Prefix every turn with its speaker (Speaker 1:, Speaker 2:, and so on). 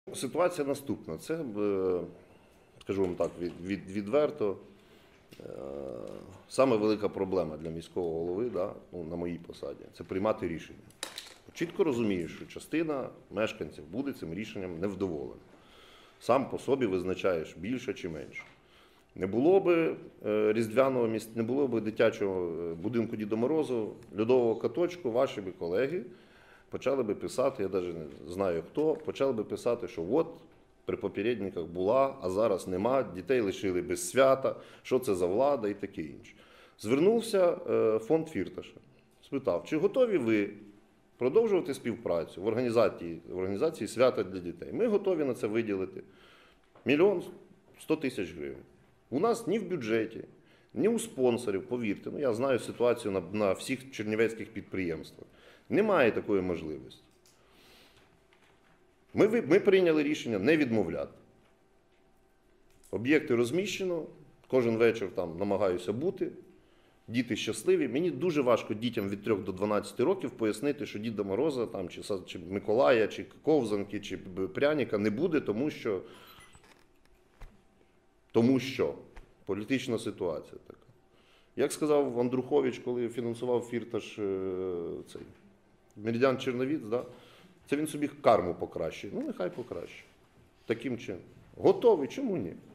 Speaker 1: Ситуація наступна. Це, скажу вам так, відверто, саме велика проблема для міського голови, да, ну, на моїй посаді, це приймати рішення. Чітко розумію, що частина мешканців буде цим рішенням невдоволена. Сам по собі визначаєш більше чи менше. Не було би різдвяного міста, не було б дитячого будинку Діда Морозу, льодового каточку, ваші би колеги почали би писати, я навіть не знаю хто, почали би писати, що от при попередниках була, а зараз нема, дітей лишили без свята, що це за влада і таке інше. Звернувся фонд Фірташа, спитав, чи готові ви продовжувати співпрацю в організації свята для дітей. Ми готові на це виділити 1 100 000 гривень. У нас ні в бюджеті, ні у спонсорів, повірте, ну я знаю ситуацію на всіх чернівецьких підприємствах. Немає такої можливості. Ми прийняли рішення не відмовляти. Об'єкти розміщено, кожен вечір там намагаюся бути, діти щасливі. Мені дуже важко дітям від 3 до 12 років пояснити, що Діда Мороза, там, чи Миколая, чи ковзанки, чи пряника не буде, тому що політична ситуація така. Як сказав Андрухович, коли фінансував Фірташ цей Меридіан Черновіць, да? Це він собі карму покращує. Ну, нехай покращує. Таким чином. Готовий, чому ні?